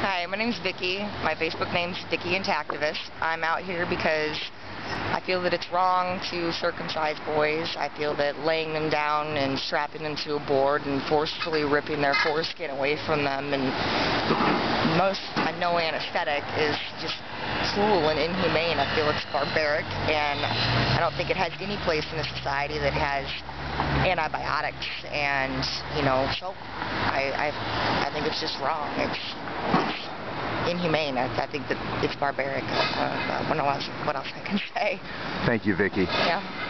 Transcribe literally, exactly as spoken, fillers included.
Hi, my name's Vicki. My Facebook name's Vicki Intactivist. I'm out here because I feel that it's wrong to circumcise boys. I feel that laying them down and strapping them to a board and forcefully ripping their foreskin away from them and most uh, no anesthetic is just cruel and inhumane. I feel it's barbaric, and I don't think it has any place in a society that has antibiotics. And you know, so I I, I think it's just wrong. It's, it's inhumane. I, I think that it's barbaric. Uh, I don't know what else, what else I can say. Thank you, Vicki. Yeah.